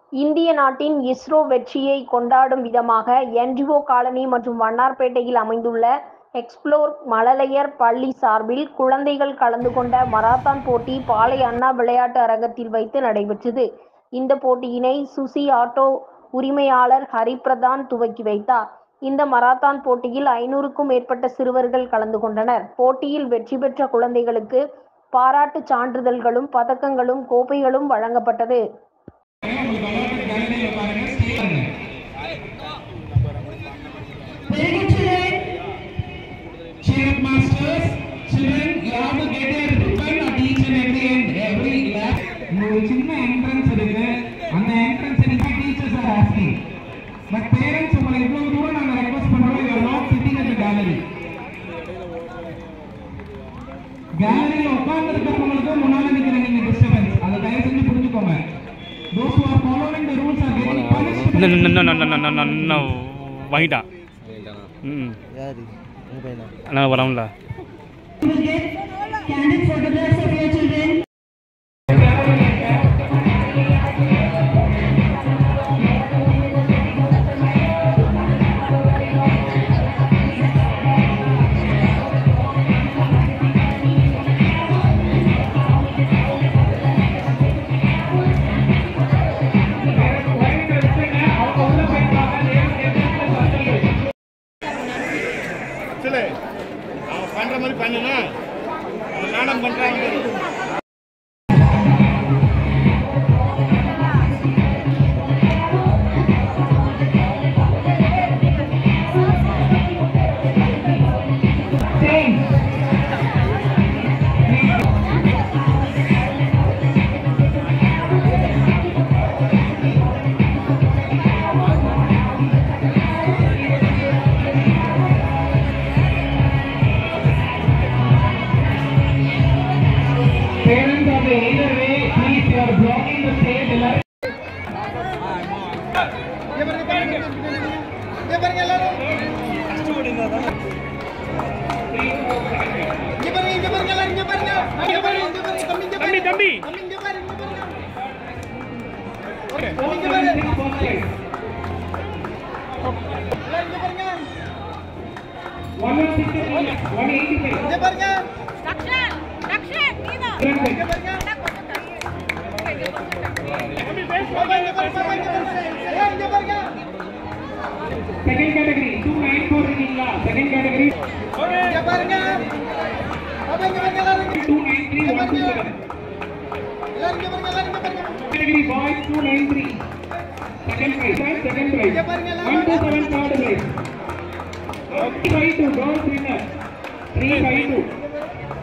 இந்திய நாட்டின் இஸ்ரோ வெற்றியை கொண்டாடும் விதமாக என்ஜிஓ காலனி மற்றும் வண்ணார்பேட்டையில் அமைந்துள்ள எக்ஸ்ப்ளோர் மழலையர் பள்ளி சார்பில் குழந்தைகள் கலந்து கொண்ட மராத்தான் போட்டி பாளை அண்ணா விளையாட்டு அரங்கத்தில் வைத்து நடைபெற்றது. இந்த போட்டியினை சுசி ஆட்டோ உரிமையாளர் ஹரிபிரதான் துவக்கி வைத்தார். இந்த மராத்தான் போட்டியில் 500க்கும் மேற்பட்ட சிறுவர்கள் கலந்து கொண்டனர். போட்டியில் வெற்றி பெற்ற குழந்தைகளுக்கு பாராட்டு சான்றிதழ்களும் பதக்கங்களும் கோப்பைகளும் வழங்கப்பட்டது. சின்ன என்ட்ரன்ஸ் இருக்கு. அந்த என்ட்ரன்ஸ் நீங்க teachers are asking. But parents உங்களை இவ்வளவு தூரம் நாங்க ரெக்வெஸ்ட் பண்றோம். You are not sitting at the gallery. கேலரியில உட்கார்ந்து இருக்கிறவங்களுக்கு முன்னால நிக்கிற நீங்க டிஸ்டர்பன்ஸ். அதை தயவு செஞ்சு புரிஞ்சுக்கோங்க. Those who are following the rules are getting punished. No. வாங்கிட்டா. யாரு? உங்க பையனா? நான் வரேன்ல. You will get candid photographs of your children. அவன் பண்ற மாதிரி பண்ணுனா நாடகம் பண்றாங்க. Parents of the either way, please, you are blocking the stage. தம்பி Second category 294 இருக்கீங்களா? Second category 293 127. Category boys 293. Second prize. 127 third prize. 352 girls winner. 352.